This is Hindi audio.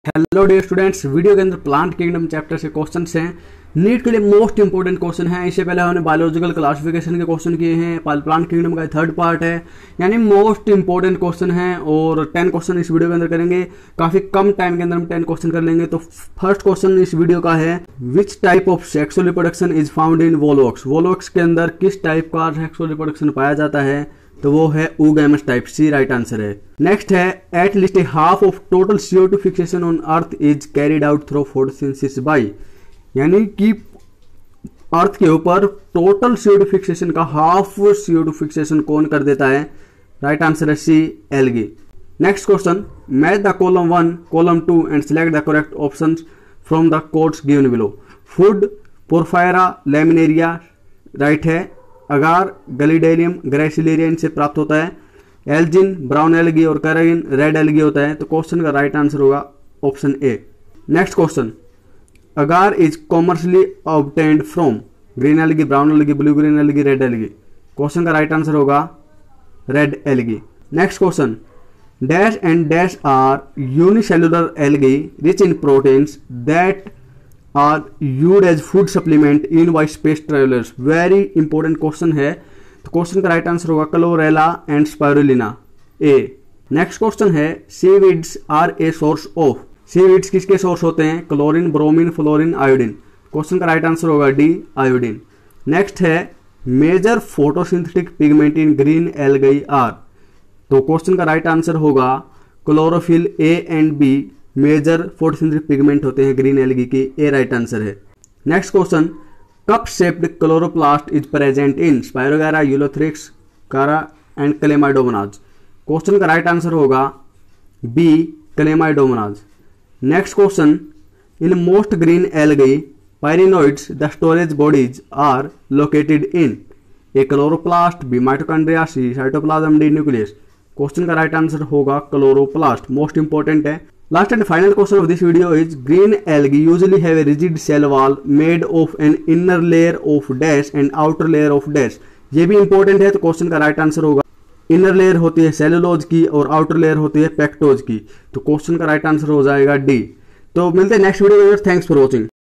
हेलो डियर स्टूडेंट्स, वीडियो के अंदर प्लांट किंगडम चैप्टर से क्वेश्चंस हैं। नीट के लिए मोस्ट इंपोर्टेंट क्वेश्चन है। इससे पहले हमने बायोलॉजिकल क्लासिफिकेशन के क्वेश्चन किए हैं। प्लांट किंगडम का थर्ड पार्ट है, यानी मोस्ट इंपोर्टेंट क्वेश्चन है और 10 क्वेश्चन इस वीडियो के अंदर करेंगे। काफी कम टाइम के अंदर हम 10 क्वेश्चन कर लेंगे। तो फर्स्ट क्वेश्चन इस वीडियो का है, which type of sexual reproduction is found in Volvox. Volvox के अंदर किस टाइप का सेक्सुअल रिप्रोडक्शन पाया जाता है? तो वो है oogamous type. C right answer है। नेक्स्ट है, at least half of total CO2 fixation on earth is carried out through photosynthesis by, यानी कि अर्थ के ऊपर टोटल CO2 फिक्सेशन का हाफ CO2 फिक्सेशन कौन कर देता है? राइट आंसर है C, algae. Next question, match the column 1 column 2 and select the correct options from the codes given below. Food, Porphyra, Laminaria right है। अगार, गलीडेरियम, ग्रेसिलेरिया इनसे प्राप्त होता है। एल्जिन, ब्राउन एल्गी और कैरागिन रेड एल्गी होता है। तो क्वेश्चन का राइट आंसर होगा option A. Next question, agar is commercially obtained from green algae, brown algae, blue green algae, red algae. Question का राइट आंसर होगा red algae. Next question, dash and dash are unicellular algae rich in proteins that are used as food supplement in white space travellers. Very important question है। तो क्वेश्चन का राइट आंसर होगा Chlorella and Spirulina, A. Next question है, seaweeds are a source of. Seaweeds किसके सोर्स होते हैं? Chlorine, bromine, fluorine, iodine. Question का राइट आंसर होगा डी, आयोडीन। नेक्स्ट है, major photosynthetic pigment in green algae are. तो क्वेश्चन का राइट आंसर होगा chlorophyll, A and B major photosynthetic pigment होते हैं ग्रीन एल्गी की, ए राइट आंसर है। Next question, cup shaped chloroplast is present in Spirogyra, Ulothrix, Chara and Chlamydomonas. Question का राइट आंसर होगा B, Chlamydomonas. Next question, in most green algae pyrenoids the storage bodies are located in A chloroplast, B mitochondria, C cytoplasm, D nucleus. Question का राइट आंसर होगा क्लोरोप्लास्ट, मोस्ट इंपॉर्टेंट है। Last and final question of this video is, green algae usually have a rigid cell wall made of an inner layer of dash and outer layer of dash। ये भी इंपॉर्टेंट है। तो क्वेश्चन का राइट आंसर होगा, इनर लेयर होती है सेलुलोज की और आउटर लेयर होती है पेक्टोज की। तो क्वेश्चन का राइट आंसर हो जाएगा डी। तो मिलते हैं नेक्स्ट वीडियो में। Thanks for watching.